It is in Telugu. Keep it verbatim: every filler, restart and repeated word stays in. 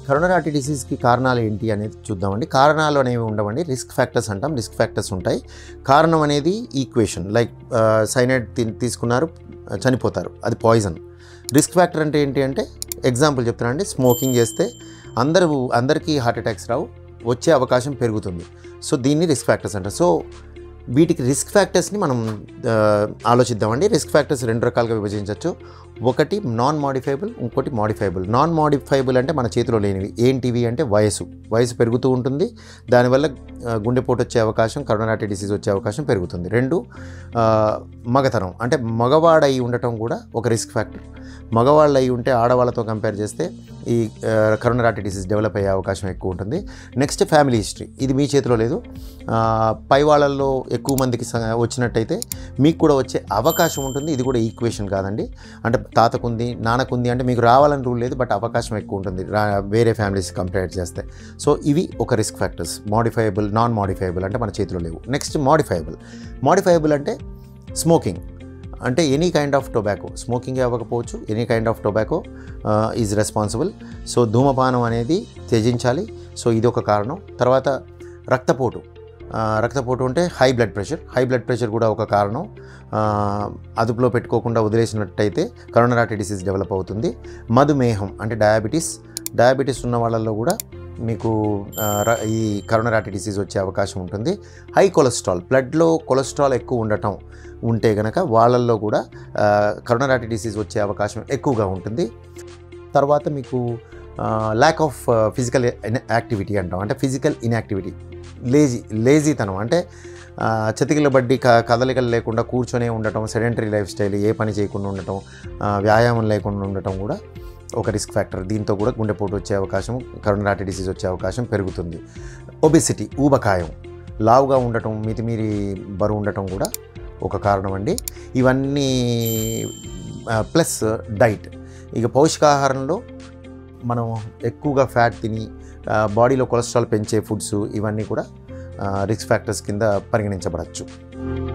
కరోనరీ ఆర్టరీ డిసీజ్కి కారణాలు ఏంటి అనేది చూద్దామండి. కారణాలు అనేవి ఉండవండి, రిస్క్ ఫ్యాక్టర్స్ అంటాం. రిస్క్ ఫ్యాక్టర్స్ ఉంటాయి. కారణం అనేది ఈక్వేషన్, లైక్ సైనైడ్ తీసుకున్నారు చనిపోతారు, అది పాయిజన్. రిస్క్ ఫ్యాక్టర్ అంటే ఏంటి అంటే ఎగ్జాంపుల్ చెప్తున్నానండి, స్మోకింగ్ చేస్తే అందరూ అందరికీ హార్ట్ అటాక్స్ రావు, వచ్చే అవకాశం పెరుగుతుంది. సో దీన్ని రిస్క్ ఫ్యాక్టర్స్ అంటారు. సో వీటికి రిస్క్ ఫ్యాక్టర్స్ని మనం ఆలోచిద్దామండి. రిస్క్ ఫ్యాక్టర్స్ రెండు రకాలుగా విభజించవచ్చు. ఒకటి నాన్ మాడిఫైబుల్, ఇంకోటి మాడిఫైబుల్. నాన్ మాడిఫైబుల్ అంటే మన చేతిలో లేనివి. ఏంటివి అంటే వయసు వయసు పెరుగుతూ ఉంటుంది, దానివల్ల గుండెపోటు వచ్చే అవకాశం, కరోనరీ ఆర్టరీ డిసీజ్ వచ్చే అవకాశం పెరుగుతుంది. రెండు మగతనం అంటే మగవాడై ఉండటం కూడా ఒక రిస్క్ ఫ్యాక్టర్. మగవాళ్ళు అయి ఉంటే ఆడవాళ్ళతో కంపేర్ చేస్తే ఈ కరోనరీ ఆర్టరీ డిసీజ్ డెవలప్ అయ్యే అవకాశం ఎక్కువ ఉంటుంది. నెక్స్ట్ ఫ్యామిలీ హిస్టరీ, ఇది మీ చేతిలో లేదు. పై వాళ్ళల్లో ఎక్కువ మందికి వచ్చినట్టయితే మీకు కూడా వచ్చే అవకాశం ఉంటుంది. ఇది కూడా ఈక్వేషన్ కాదండి. అంటే తాతకుంది నాన్నకుంది అంటే మీకు రావాలని రూల్ లేదు, బట్ అవకాశం ఎక్కువ ఉంటుంది వేరే ఫ్యామిలీస్ కంపేర్ చేస్తే. సో ఇవి ఒక risk factors. Modifiable, non modifiable అంటే మన చేతిలో లేవు. Next modifiable. మాడిఫైబుల్ అంటే స్మోకింగ్, అంటే any kind of tobacco, smoking అవ్వకపోవచ్చు, any kind of tobacco is responsible. So ధూమపానం అనేది త్యజించాలి. సో ఇది ఒక కారణం. తర్వాత రక్తపోటు, రక్తపోటు అంటే high blood pressure, high blood pressure కూడా ఒక కారణం. అదుపులో పెట్టుకోకుండా వదిలేసినట్టయితే కరోనరీ ఆర్టరీ డిసీజ్ డెవలప్ అవుతుంది. మధుమేహం అంటే డయాబెటీస్, డయాబెటీస్ ఉన్న వాళ్ళల్లో కూడా మీకు ఈ కరోనరీ ఆర్టరీ డిసీజ్ వచ్చే అవకాశం ఉంటుంది. హై కొలెస్ట్రాల్, బ్లడ్లో కొలెస్ట్రాల్ ఎక్కువ ఉండటం ఉంటే కనుక వాళ్ళల్లో కూడా కరోనరీ ఆర్టరీ డిసీజ్ వచ్చే అవకాశం ఎక్కువగా ఉంటుంది. తర్వాత మీకు ల్యాక్ ఆఫ్ ఫిజికల్ యాక్టివిటీ అంటాం, అంటే ఫిజికల్ ఇన్యాక్టివిటీ, లేజీ లేజీతనం అంటే చతికిల బడ్డి క కదలికలు లేకుండా కూర్చొనే ఉండటం, సెడెంటరీ లైఫ్ స్టైల్, ఏ పని చేయకుండా ఉండటం, వ్యాయామం లేకుండా ఉండటం కూడా ఒక రిస్క్ ఫ్యాక్టర్. దీంతో కూడా గుండెపోటు వచ్చే అవకాశం, కరోనరీ ఆర్టరీ డిసీజ్ వచ్చే అవకాశం పెరుగుతుంది. ఒబెసిటీ, ఊబకాయం, లావుగా ఉండటం, మితిమీరి బరువు ఉండటం కూడా ఒక కారణం అండి. ఇవన్నీ ప్లస్ డైట్. ఇక పౌష్టికాహారంలో మనం ఎక్కువగా ఫ్యాట్ తిని బాడీలో కొలెస్ట్రాల్ పెంచే ఫుడ్స్, ఇవన్నీ కూడా రిస్క్ ఫ్యాక్టర్స్ కింద పరిగణించబడచ్చు.